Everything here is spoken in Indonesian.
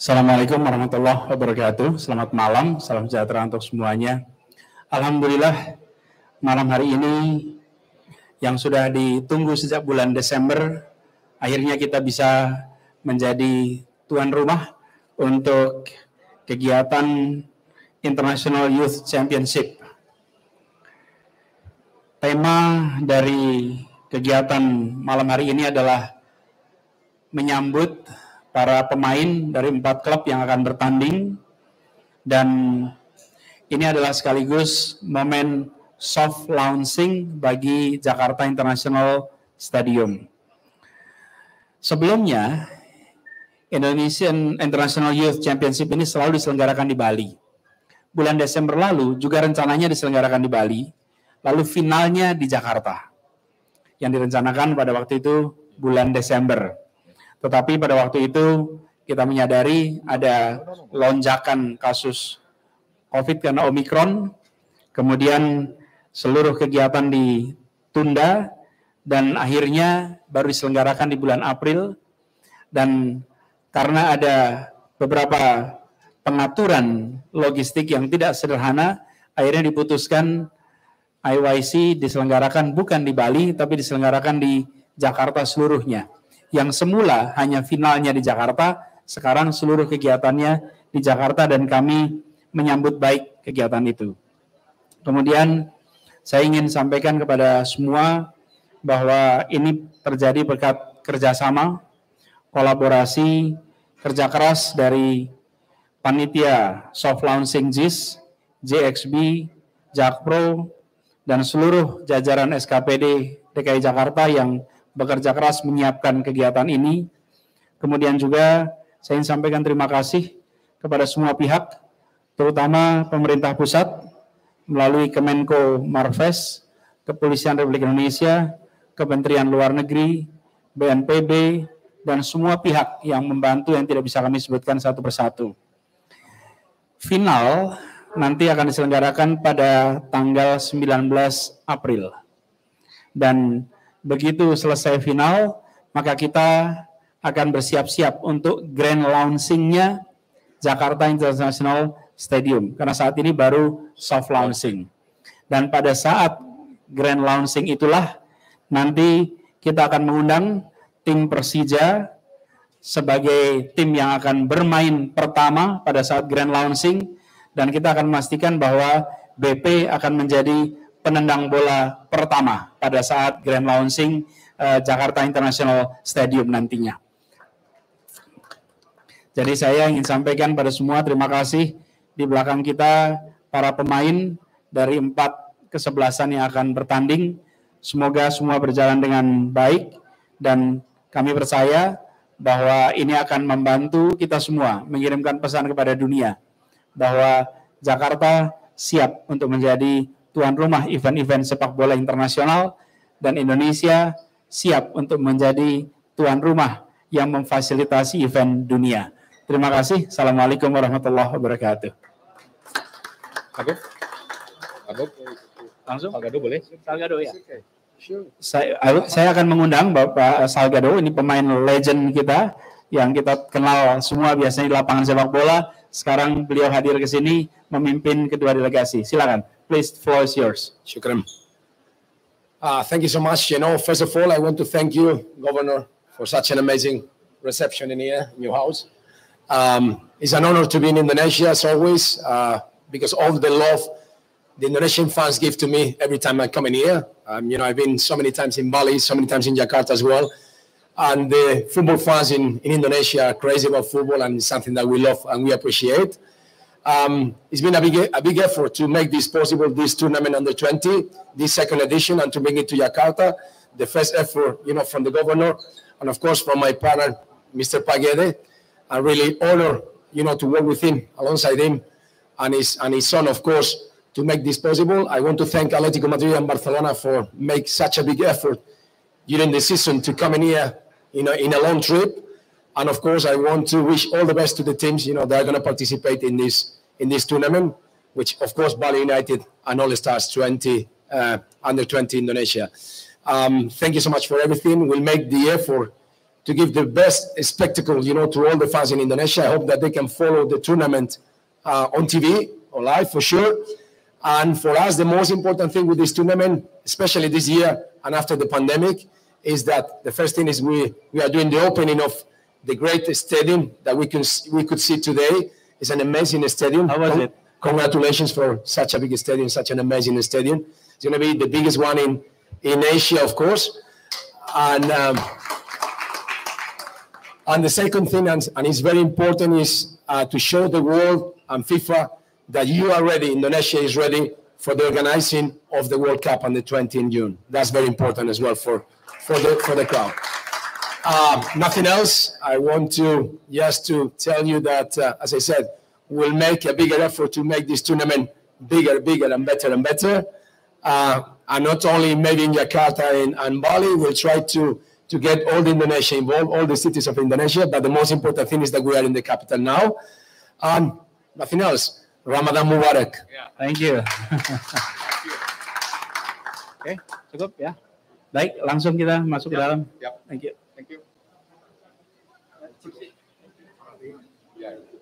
Assalamualaikum warahmatullahi wabarakatuh. Selamat malam, salam sejahtera untuk semuanya. Alhamdulillah, malam hari ini yang sudah ditunggu sejak bulan Desember, akhirnya kita bisa menjadi tuan rumah untuk kegiatan International Youth Championship. Tema dari kegiatan malam hari ini adalah menyambut para pemain dari 4 klub yang akan bertanding, dan ini adalah sekaligus momen soft launching bagi Jakarta International Stadium. Sebelumnya, Indonesian International Youth Championship ini selalu diselenggarakan di Bali. Bulan Desember lalu juga rencananya diselenggarakan di Bali, lalu finalnya di Jakarta, yang direncanakan pada waktu itu bulan Desember. Tetapi pada waktu itu kita menyadari ada lonjakan kasus COVID karena Omikron, kemudian seluruh kegiatan ditunda, dan akhirnya baru diselenggarakan di bulan April. Dan karena ada beberapa pengaturan logistik yang tidak sederhana, akhirnya diputuskan IYC diselenggarakan bukan di Bali, tapi diselenggarakan di Jakarta seluruhnya. Yang semula hanya finalnya di Jakarta, sekarang seluruh kegiatannya di Jakarta, dan kami menyambut baik kegiatan itu. Kemudian saya ingin sampaikan kepada semua bahwa ini terjadi berkat kerjasama, kolaborasi, kerja keras dari panitia soft launching JIS, JXB, Jakpro, dan seluruh jajaran SKPD DKI Jakarta yang bekerja keras menyiapkan kegiatan ini. Kemudian juga saya ingin sampaikan terima kasih kepada semua pihak, terutama pemerintah pusat melalui Kemenko Marves, Kepolisian Republik Indonesia, Kementerian Luar Negeri, BNPB, dan semua pihak yang membantu yang tidak bisa kami sebutkan satu persatu. Final nanti akan diselenggarakan pada tanggal 19 April. Dan begitu selesai final, maka kita akan bersiap-siap untuk grand launching-nya Jakarta International Stadium. Karena saat ini baru soft launching. Dan pada saat grand launching itulah nanti kita akan mengundang tim Persija sebagai tim yang akan bermain pertama pada saat grand launching. Dan kita akan memastikan bahwa BP akan menjadi penendang bola pertama pada saat grand launching Jakarta International Stadium nantinya. Jadi saya ingin sampaikan pada semua terima kasih. Di belakang kita para pemain dari 4 kesebelasan yang akan bertanding. Semoga semua berjalan dengan baik, dan kami percaya bahwa ini akan membantu kita semua mengirimkan pesan kepada dunia bahwa Jakarta siap untuk menjadi tuan rumah event-event sepak bola internasional, dan Indonesia siap untuk menjadi tuan rumah yang memfasilitasi event dunia. Terima kasih. Assalamualaikum warahmatullahi wabarakatuh. Agop, Langsung? Salgado boleh? Salgado ya. Saya akan mengundang Bapak Salgado, ini pemain legend kita yang kita kenal semua biasanya di lapangan sepak bola. Sekarang beliau hadir ke sini memimpin kedua delegasi. Silakan. Please, the floor is yours. Shukran. Thank you so much. First of all, I want to thank you, Governor, for such an amazing reception in here, in your house. It's an honor to be in Indonesia, as always, because of the love the Indonesian fans give to me every time I come in here. I've been so many times in Bali, so many times in Jakarta as well. And the football fans in Indonesia are crazy about football, and it's something that we love and we appreciate. It's been a big effort to make this possible, this tournament under 20, this second edition, and to bring it to Jakarta. The first effort, from the governor, and of course from my partner, Mr. Pagede. I'm really honored, to work with him, alongside him, and his son, of course, to make this possible. I want to thank Atletico Madrid and Barcelona for make such a big effort during the season to come in here, in a long trip. And of course, I want to wish all the best to the teams, that are going to participate in this tournament, which of course Bali United and All Stars 20 under 20 Indonesia. Thank you so much for everything. We'll make the effort to give the best spectacle, to all the fans in Indonesia. I hope that they can follow the tournament on TV or live for sure. And for us, the most important thing with this tournament, especially this year and after the pandemic, is that the first thing is we are doing the opening of the great stadium that we could see today. It's an amazing stadium. How was it? Congratulations for such a big stadium, such an amazing stadium. It's going to be the biggest one in Asia, of course. And the second thing, and it's very important, is to show the world and FIFA that you are ready, Indonesia is ready for the organizing of the World Cup on the 20th in June. That's very important as well for the crowd. Nothing else. I want to just to tell you that, as I said, we'll make a bigger effort to make this tournament bigger and better and better. And not only maybe in Jakarta and Bali, we'll try to get all the Indonesia involved, all the cities of Indonesia. But the most important thing is that we are in the capital now. And nothing else. Ramadan Mubarak. Yeah. Thank you. Oke, cukup ya. Baik, langsung kita masuk ke dalam. Yep. Thank you. Thank you. Yeah.